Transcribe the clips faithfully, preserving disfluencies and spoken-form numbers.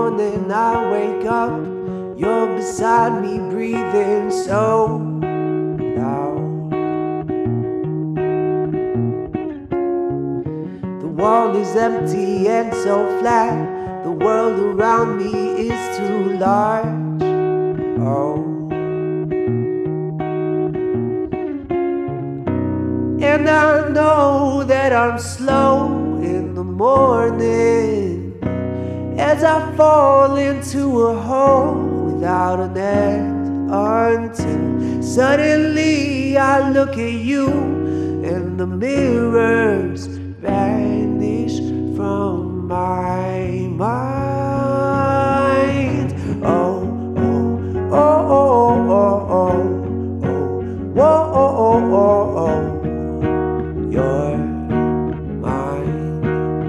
morning I wake up, you're beside me breathing so loud. The wall is empty and so flat, the world around me is too large. Oh, and I know that I'm slow in the morning as I fall into a hole without an end, until suddenly I look at you and the mirrors vanish from my mind. Oh, oh, oh, oh, oh, oh, oh, oh, oh, oh, oh. You're mine.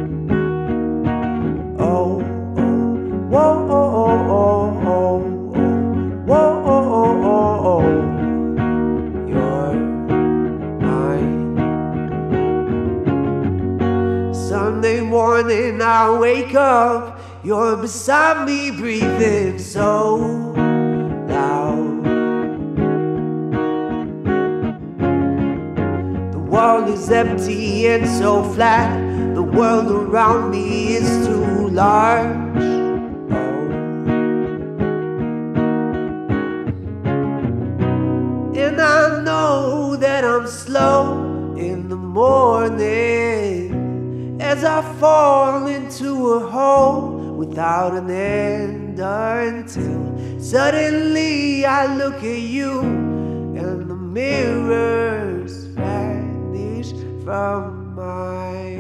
Oh, oh, whoa, oh, oh, oh, oh, whoa, oh, oh, oh, oh. You're mine. Sunday morning I wake up, you're beside me breathing so loud. The wall is empty and so flat, the world around me is too large. Oh. And I know that I'm slow in the morning as I fall into a hole without an end, until suddenly I look at you and the mirrors vanish from my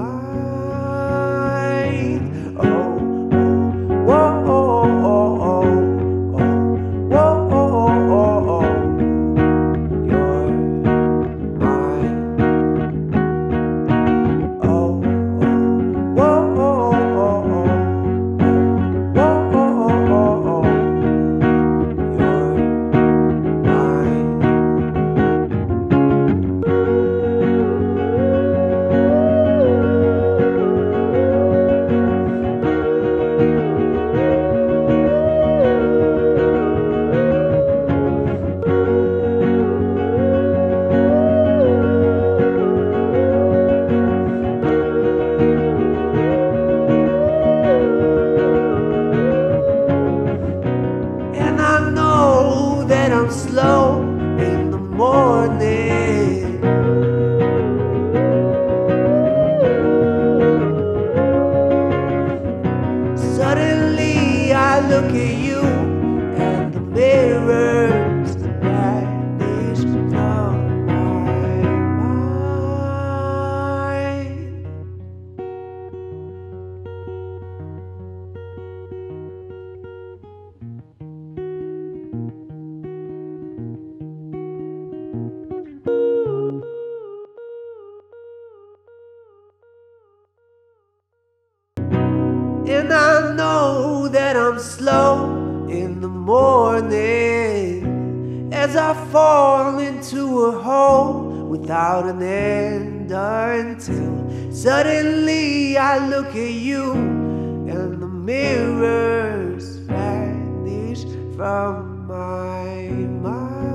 mind. Oh, oh, oh, oh, oh, oh, oh, oh, oh, oh. You're mine. Oh, oh, oh, oh, oh, oh, oh, oh, oh. You're mine. And I know that I'm slow in the morning. Suddenly I look at you and the mirrors vanish from my mind. And I know that I'm slow in the morning as I fall into a hole without an end, until suddenly I look at you and the mirrors vanish from my mind.